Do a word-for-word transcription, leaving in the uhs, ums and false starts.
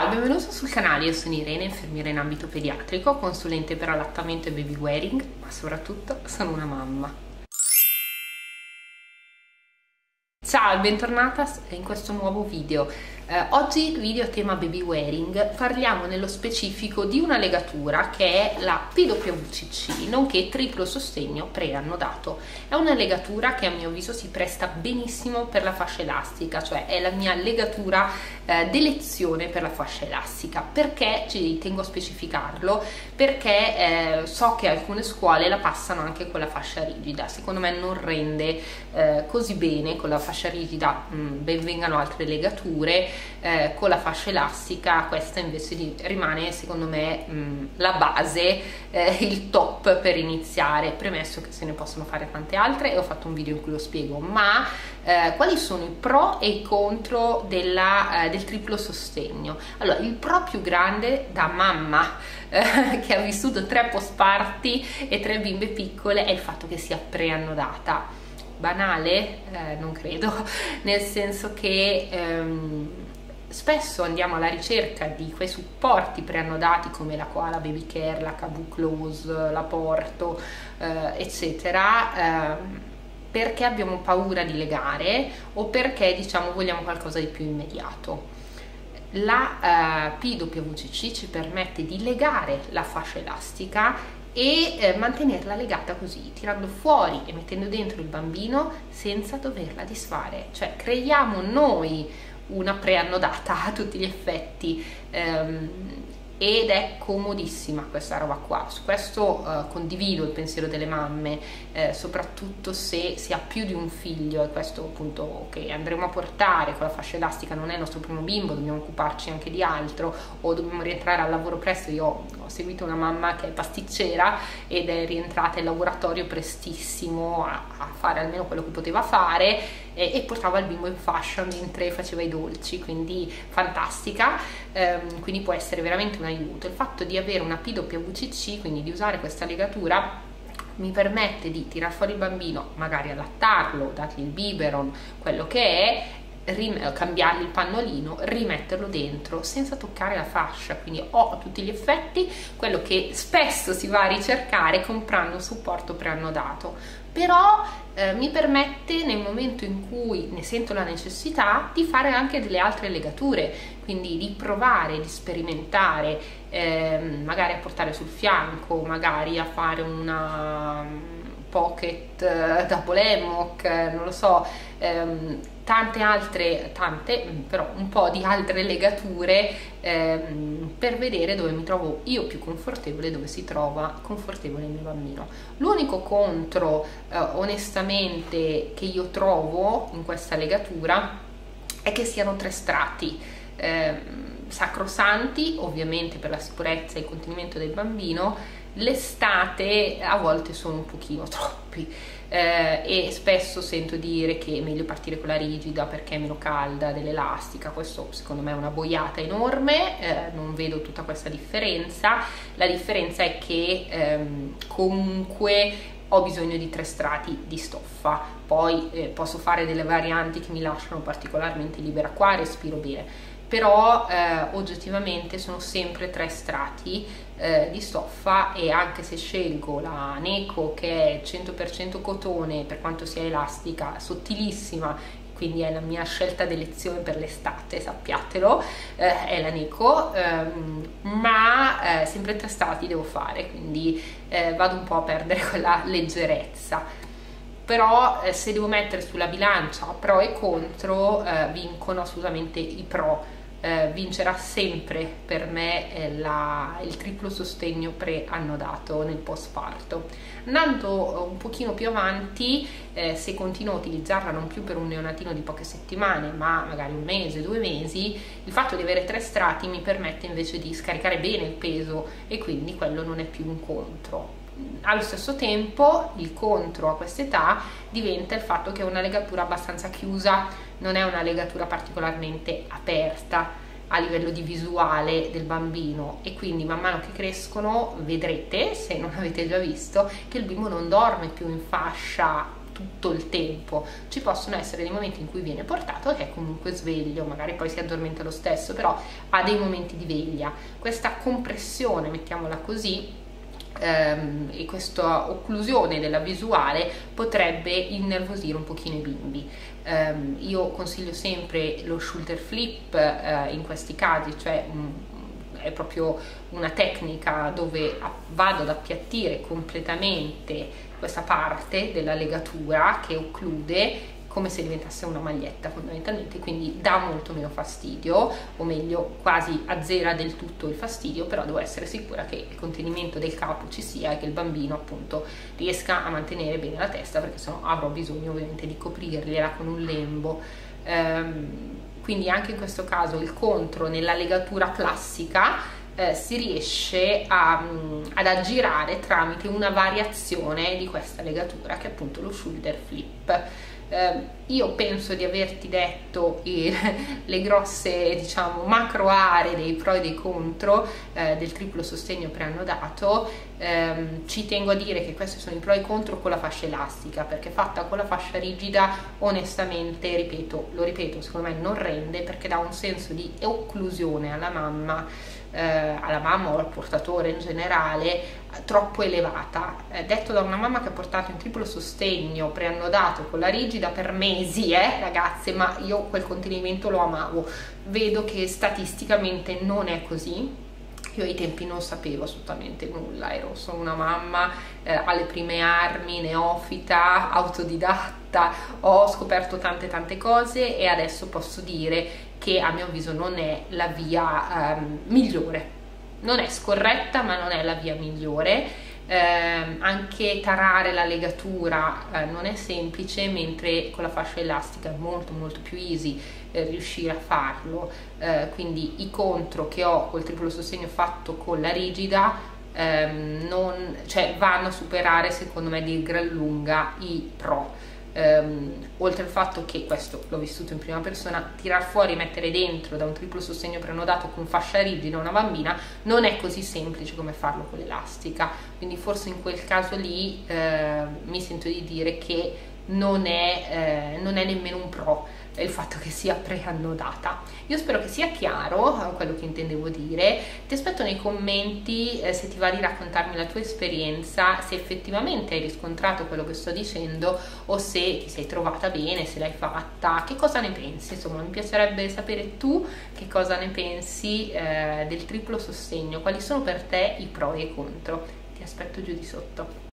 benvenuto sul canale, io sono Irene, infermiera in ambito pediatrico, consulente per allattamento e baby wearing, ma soprattutto sono una mamma. Ciao e bentornata in questo nuovo video. Eh, oggi video a tema baby wearing, parliamo nello specifico di una legatura che è la P W C C, nonché triplo sostegno preannodato. È una legatura che a mio avviso si presta benissimo per la fascia elastica, cioè è la mia legatura eh, d'elezione per la fascia elastica. Perché ci tengo a specificarlo? Perché eh, so che alcune scuole la passano anche con la fascia rigida, secondo me non rende eh, così bene con la fascia rigida, mh, ben vengano altre legature. Eh, con la fascia elastica questa invece di, rimane secondo me mh, la base, eh, il top per iniziare, premesso che se ne possono fare tante altre e ho fatto un video in cui lo spiego, ma eh, quali sono i pro e i contro della, eh, del triplo sostegno. Allora, il pro più grande da mamma eh, che ha vissuto tre postparti e tre bimbe piccole è il fatto che sia preannodata. Banale? Eh, non credo, nel senso che ehm, spesso andiamo alla ricerca di quei supporti preannodati come la Koala Baby Care, la Kabu Close, la Porto, eh, eccetera, eh, perché abbiamo paura di legare o perché diciamo vogliamo qualcosa di più immediato. La eh, P W C C ci permette di legare la fascia elastica e eh, mantenerla legata così, tirando fuori e mettendo dentro il bambino senza doverla disfare, cioè creiamo noi una preannodata a tutti gli effetti, ehm, ed è comodissima questa roba qua. Su questo eh, condivido il pensiero delle mamme, eh, soprattutto se si ha più di un figlio, e questo appunto che andremo a portare con la fascia elastica non è il nostro primo bimbo, dobbiamo occuparci anche di altro o dobbiamo rientrare al lavoro presto. Io ho seguito una mamma che è pasticcera ed è rientrata in laboratorio prestissimo a, a fare almeno quello che poteva fare e, e portava il bimbo in fascia mentre faceva i dolci, quindi fantastica, ehm, quindi può essere veramente un aiuto. Il fatto di avere una P W C C, quindi di usare questa legatura, mi permette di tirar fuori il bambino, magari allattarlo, dargli il biberon, quello che è, cambiargli il pannolino, rimetterlo dentro senza toccare la fascia, quindi ho a tutti gli effetti quello che spesso si va a ricercare comprando un supporto preannodato, però eh, mi permette nel momento in cui ne sento la necessità di fare anche delle altre legature, quindi di provare, di sperimentare, eh, magari a portare sul fianco, magari a fare una pocket uh, da Polemoc, non lo so, ehm, tante altre, tante, però un po' di altre legature ehm, per vedere dove mi trovo io più confortevole, dove si trova confortevole il mio bambino. L'unico contro eh, onestamente che io trovo in questa legatura è che siano tre strati, eh, sacrosanti ovviamente per la sicurezza e il contenimento del bambino. L'estate a volte sono un pochino troppi, eh, e spesso sento dire che è meglio partire con la rigida perché è meno calda dell'elastica. Questo secondo me è una boiata enorme, eh, non vedo tutta questa differenza. La differenza è che ehm, comunque ho bisogno di tre strati di stoffa, poi eh, posso fare delle varianti che mi lasciano particolarmente libera qua, respiro bene, però eh, oggettivamente sono sempre tre strati eh, di stoffa, e anche se scelgo la Neko che è cento per cento cotone, per quanto sia elastica, sottilissima, quindi è la mia scelta d'elezione per l'estate, sappiatelo, eh, è la Neko, ehm, ma eh, sempre tre strati devo fare, quindi eh, vado un po' a perdere quella leggerezza. Però eh, se devo mettere sulla bilancia pro e contro, eh, vincono assolutamente i pro. Eh, vincerà sempre per me eh, la, il triplo sostegno preannodato nel postparto. Andando un pochino più avanti, eh, se continuo a utilizzarla non più per un neonatino di poche settimane ma magari un mese, due mesi, il fatto di avere tre strati mi permette invece di scaricare bene il peso e quindi quello non è più un contro. Allo stesso tempo il contro a quest'età diventa il fatto che è una legatura abbastanza chiusa, non è una legatura particolarmente aperta a livello di visuale del bambino, e quindi man mano che crescono vedrete, se non avete già visto, che il bimbo non dorme più in fascia tutto il tempo, ci possono essere dei momenti in cui viene portato che è comunque sveglio, magari poi si addormenta lo stesso, però ha dei momenti di veglia. Questa compressione, mettiamola così, ehm, e questa occlusione della visuale potrebbe innervosire un pochino i bimbi. Um, io consiglio sempre lo shoulder flip uh, in questi casi, cioè um, è proprio una tecnica dove vado ad appiattire completamente questa parte della legatura che occlude, come se diventasse una maglietta fondamentalmente, quindi dà molto meno fastidio, o meglio quasi azzera del tutto il fastidio, però devo essere sicura che il contenimento del capo ci sia e che il bambino appunto riesca a mantenere bene la testa, perché sennò avrò bisogno ovviamente di coprirgliela con un lembo. Ehm, quindi anche in questo caso il contro nella legatura classica eh, si riesce a, mh, ad aggirare tramite una variazione di questa legatura che è appunto lo shoulder flip. Uh, io penso di averti detto eh, le grosse, diciamo, macro aree dei pro e dei contro eh, del triplo sostegno preannodato. Um, ci tengo a dire che questi sono i pro e i contro con la fascia elastica, perché fatta con la fascia rigida onestamente, ripeto, lo ripeto, secondo me non rende, perché dà un senso di occlusione alla mamma, eh, alla mamma o al portatore in generale, troppo elevata. Eh, detto da una mamma che ha portato in triplo sostegno preannodato con la rigida per mesi, eh ragazze, ma io quel contenimento lo amavo. Vedo che statisticamente non è così. Io ai tempi non sapevo assolutamente nulla, ero solo una mamma eh, alle prime armi, neofita, autodidatta, ho scoperto tante tante cose e adesso posso dire che a mio avviso non è la via ehm, migliore. Non è scorretta, ma non è la via migliore. Eh, anche tarare la legatura eh, non è semplice, mentre con la fascia elastica è molto molto più easy eh, riuscire a farlo. Eh, quindi i contro che ho col triplo sostegno fatto con la rigida ehm, non, cioè, vanno a superare secondo me di gran lunga i pro. Um, oltre al fatto che, questo l'ho vissuto in prima persona, tirar fuori e mettere dentro da un triplo sostegno prenodato con fascia rigida una bambina non è così semplice come farlo con l'elastica, quindi forse in quel caso lì eh, mi sento di dire che non è, eh, non è nemmeno un pro il fatto che sia preannodata. Io spero che sia chiaro quello che intendevo dire. Ti aspetto nei commenti eh, se ti va di raccontarmi la tua esperienza, se effettivamente hai riscontrato quello che sto dicendo o se ti sei trovata bene, se l'hai fatta, che cosa ne pensi. Insomma, mi piacerebbe sapere tu che cosa ne pensi eh, del triplo sostegno, quali sono per te i pro e i contro. Ti aspetto giù di sotto.